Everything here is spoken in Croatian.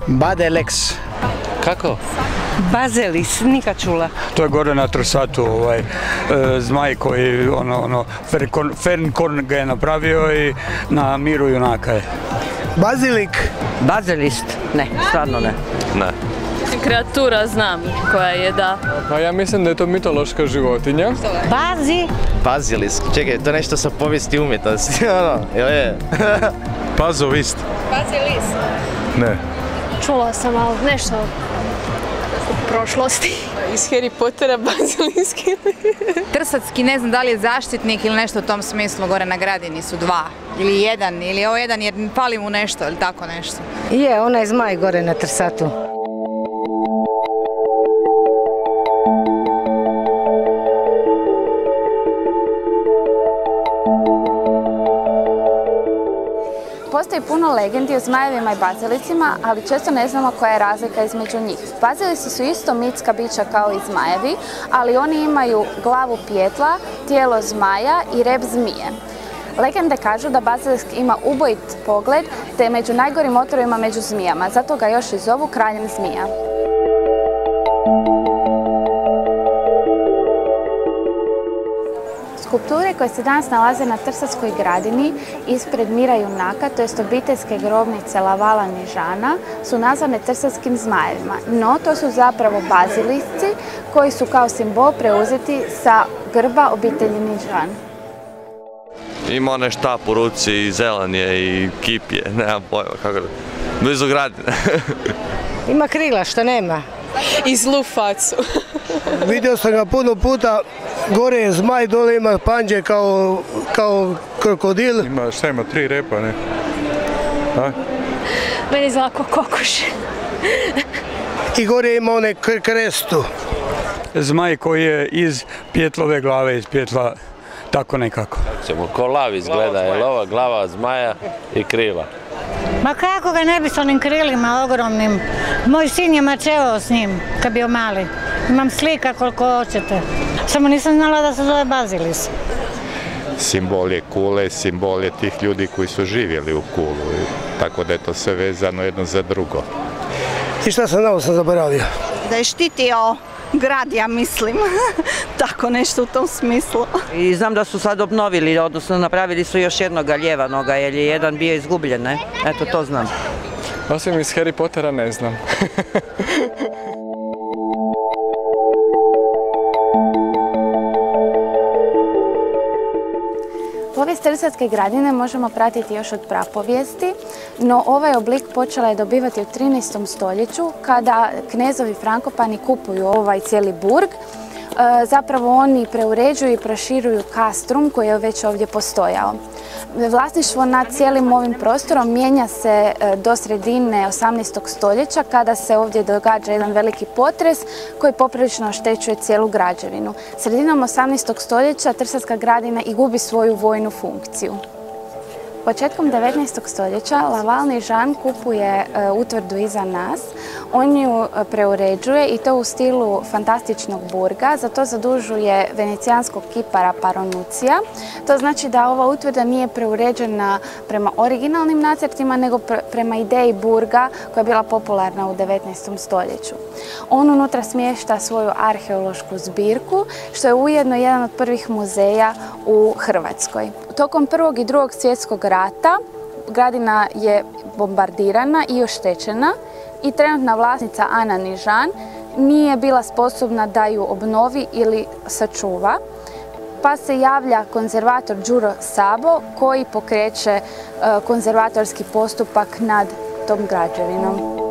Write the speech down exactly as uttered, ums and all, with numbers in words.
Badelex. Kako? Bazelis, nikad čula. To je gore na Trsatu, ovaj, e, zmaj koji, ono, ono, Fernkorn ga je napravio i na Miru junaka je. Bazilik. Bazilist? Ne, stvarno ne. Ne. Kreatura znam koja je, da. Pa ja mislim da je to mitološka životinja. Bazi? Bazilisk. Čekaj, to je nešto sa povijesti umjetnosti. Ono, jel je? Pazovist. Bazilist. Ne. Čula sam, ali nešto u prošlosti. Iz Harry Pottera baziliski. Trsatski, ne znam da li je zaštitnik ili nešto u tom smislu, gore na Gradini su dva. Ili jedan, ili ovo jedan jer pali mu nešto ili tako nešto. Je, onaj zmaj gore na Trsatu. Postoji puno legendi o zmajevima i bazilicima, ali često ne znamo koja je razlika između njih. Bazilici su isto mitska bića kao i zmajevi, ali oni imaju glavu pjetla, tijelo zmaja i rep zmije. Legende kažu da bazilisk ima ubojit pogled, te je među najgorim otrovima među zmijama, zato ga još i zovu kraljem zmija. Skulpture koje se danas nalaze na Trsatskoj Gradini ispred Mira junaka, to jest obiteljske grobnice Lavala Nižana, su nazvane trsatskim zmajevima. No, to su zapravo bazilisci koji su kao simbol preuzeti sa grba obitelji Nižan. Ima onaj štap u ruci i zelan je i kip je, nemam pojma kako da... Blizu Gradine. Ima krila, što nema. I zlu facu. Vidio sam ga puno puta, gore je zmaj, dole ima panđe kao, kao krokodil. Ima, šta ima, tri repa, ne? A? Meni izgleda kao kokoš. I gore ima one krestu. Zmaj koji je iz pjetlove glave, iz pjetla, tako nekako. Ko lav izgleda, je ova glava zmaja i krila. Ma kako ga ne bi s onim krilima ogromnim. Moj sin je mačevao s njim, kad bio mali. Imam slika koliko hoćete. Samo nisam znala da se zove bazilis. Simbol je kule, simbol je tih ljudi koji su živjeli u kulu. Tako da je to sve vezano jedno za drugo. I šta sam znao, sam zaboravio? Da je štitio grad, ja mislim. Tako nešto u tom smislu. I znam da su sad obnovili, odnosno napravili su još jednog ljevanoga, jer je jedan bio izgubljen, ne? Eto, to znam. Osim iz Harry Pottera ne znam. Povijest Trsatske Gradine možemo pratiti još od prapovijesti, no ovaj oblik počela je dobivati u trinaestom stoljeću kada knezovi Frankopani kupuju ovaj cijeli burg. Zapravo oni preuređuju i proširuju kastrum koji je već ovdje postojao. Vlasništvo nad cijelim ovim prostorom mijenja se do sredine osamnaestog stoljeća kada se ovdje događa jedan veliki potres koji poprilično oštećuje cijelu građevinu. Sredinom osamnaestog stoljeća Trsatska Gradina i gubi svoju vojnu funkciju. Početkom devetnaestog stoljeća Laval Nižan kupuje utvrdu iza nas. On ju preuređuje i to u stilu fantastičnog burga. Za to zadužuje venecijanskog kipara Paronucija. To znači da ova utvrda nije preuređena prema originalnim nacrtima, nego prema ideji burga koja je bila popularna u devetnaestom stoljeću. On unutra smješta svoju arheološku zbirku, što je ujedno jedan od prvih muzeja u Hrvatskoj. Tokom Prvog i Drugog svjetskog rata Gradina je bombardirana i oštećena i trenutna vlasnica Ana Nižan nije bila sposobna da ju obnovi ili sačuva, pa se javlja konzervator Đuro Sabo koji pokreće konzervatorski postupak nad tom građevinom.